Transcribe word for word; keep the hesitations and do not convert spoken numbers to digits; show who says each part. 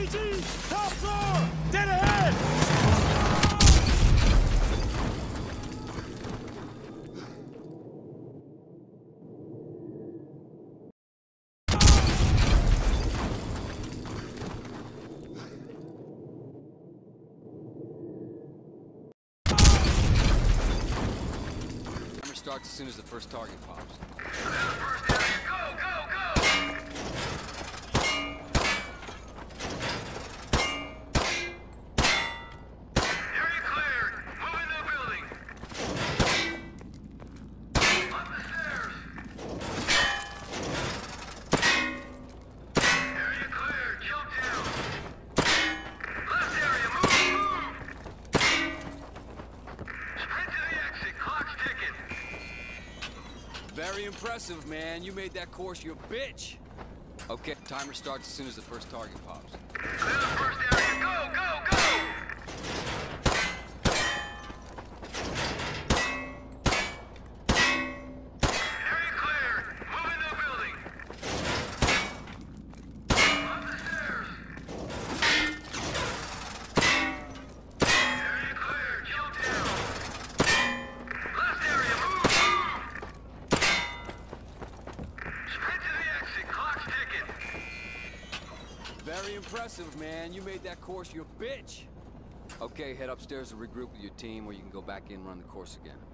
Speaker 1: P G! Top floor! Dead ahead!
Speaker 2: Timer starts as soon as the first target pops.
Speaker 3: Go, go, go! Area cleared. Move in the building. Up the stairs. Area cleared. Jump down. Left area. Move, move. Sprint to the exit. Clock's ticking.
Speaker 2: Very impressive, man. You made that course your bitch. Okay, timer starts as soon as the first target pops.
Speaker 3: Clear the first area. Go, go, go! Area cleared. Move in the building. Up the stairs. Area cleared. Jump down. Left area. Move, move. Sprint to the exit. Clock's ticking.
Speaker 2: Very impressive, man. You made that course your bitch. Okay, head upstairs to regroup with your team, where you can go back in and run the course again.